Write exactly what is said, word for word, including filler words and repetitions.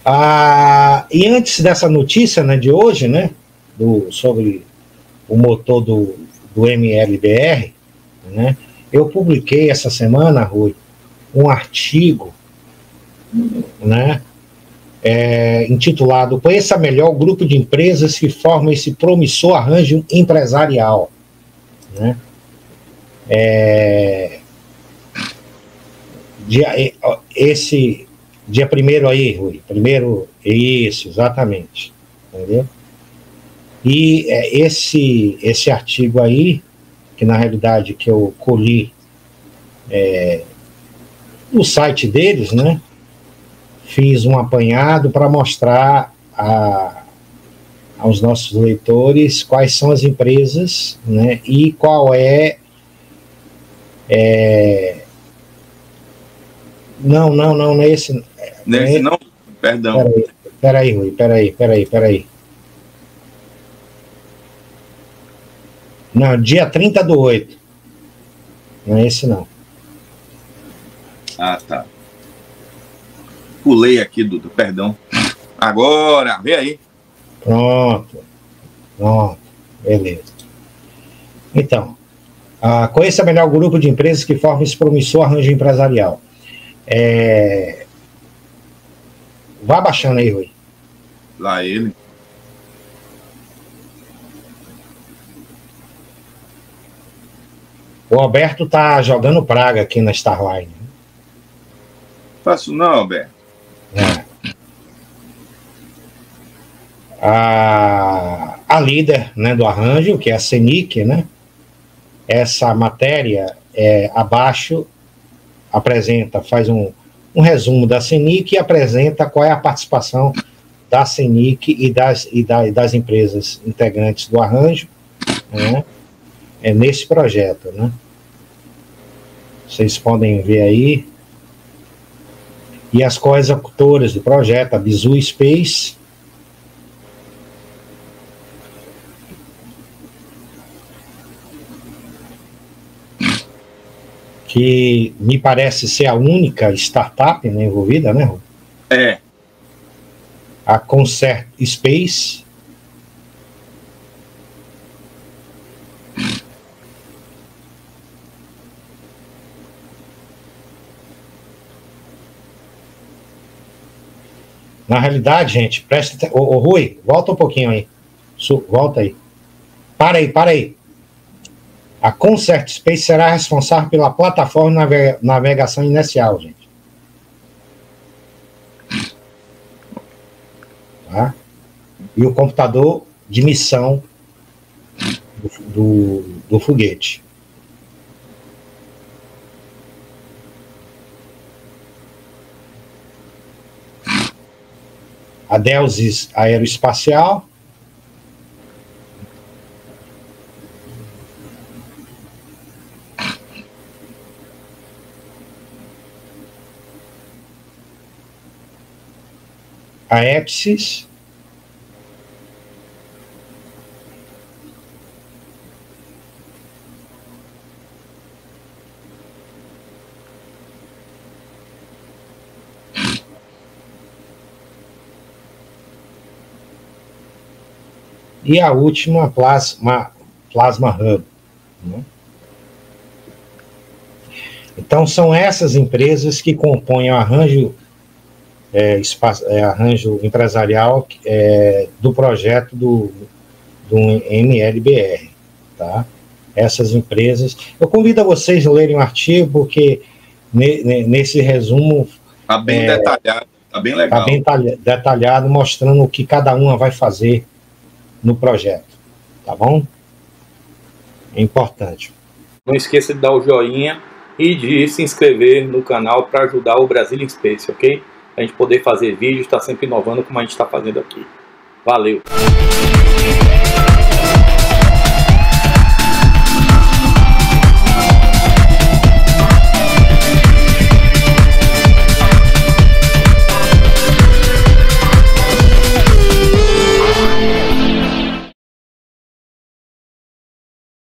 Ah, e antes dessa notícia, né, de hoje, né, do, sobre o motor do, do M L B R, né, eu publiquei essa semana, Rui, um artigo, né, é, intitulado Conheça Melhor o Grupo de Empresas que Formam esse Promissor Arranjo Empresarial. Né? É, dia, esse dia primeiro aí, Rui, primeiro, isso, exatamente, entendeu? E é, esse, esse artigo aí, que na realidade que eu colhi é, no site deles, né? Fiz um apanhado para mostrar a, aos nossos leitores quais são as empresas, né, e qual é, é... Não, não, não, não é esse... Nesse é... não? Perdão. Peraí, peraí, Rui, peraí, peraí, peraí. Não, dia trinta do oito. Não é esse, não. Ah, tá. Pulei aqui, Dudu, perdão. Agora, vê aí. Pronto. Pronto. Beleza. Então, uh, conheça melhor o grupo de empresas que formam esse promissor arranjo empresarial. É... Vá baixando aí, Rui. Lá ele. O Alberto tá jogando praga aqui na Starline. Faço não, Alberto. É. A, a líder, né, do arranjo, que é a CENIC, né? Essa matéria é, abaixo apresenta, faz um, um resumo da CENIC e apresenta qual é a participação da CENIC e das, e da, e das empresas integrantes do arranjo, né, é, nesse projeto, né? Vocês podem ver aí. E as co-executoras do projeto, a Bizu Space, que me parece ser a única startup, né, envolvida, né, Rô? É. A Concert Space. Na realidade, gente, presta atenção. Ô, ô, Rui, volta um pouquinho aí. Su volta aí. Para aí, para aí. A Concert Space será responsável pela plataforma de navegação inicial, gente. Tá? E o computador de missão do, do, do foguete. A Delsis Aeroespacial. A Epsis. E a última, Plasma, Plasma Hub. Né? Então, são essas empresas que compõem o arranjo, é, espaço, é, arranjo empresarial é, do projeto do, do M L B R. Tá? Essas empresas. Eu convido a vocês a lerem o artigo, porque ne, ne, nesse resumo... Está bem é, detalhado, está bem legal. Está bem detalhado, mostrando o que cada uma vai fazer no projeto, tá bom? É importante. Não esqueça de dar o joinha e de se inscrever no canal para ajudar o Brazilian Space, ok? A gente poder fazer vídeos, está sempre inovando como a gente está fazendo aqui. Valeu!